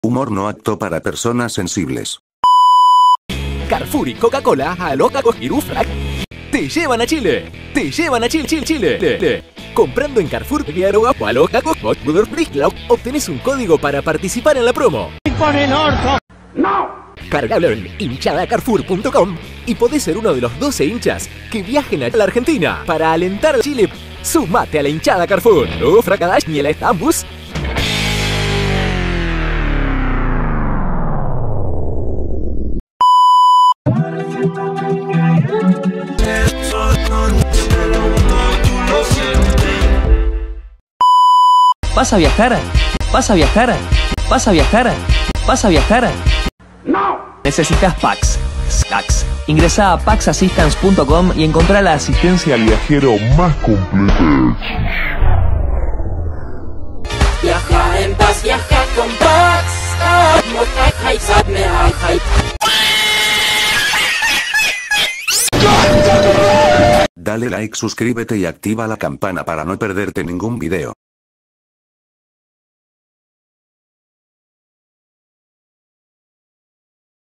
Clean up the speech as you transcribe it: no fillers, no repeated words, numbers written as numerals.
Humor no apto para personas sensibles. Carrefour y Coca-Cola a loca Irufrac te llevan a Chile. Te llevan a Chile. Comprando en Carrefour a loca obtenés un código para participar en la promo. ¡Por el orto! ¡No! Cargalo en hinchadacarrefour.com y podés ser uno de los 12 hinchas que viajen a la Argentina para alentar a Chile. Sumate a la hinchada Carrefour. Fracadash ni el Estambus. ¿Vas a viajar? ¿Vas a viajar? ¿Vas a viajar? ¿Vas a viajar? ¡No! Necesitas Pax. Ingresá a paxassistance.com y encontrá la asistencia al viajero más completa. Viaja en paz, viaja con Pax. Dale like, suscríbete y activa la campana para no perderte ningún video.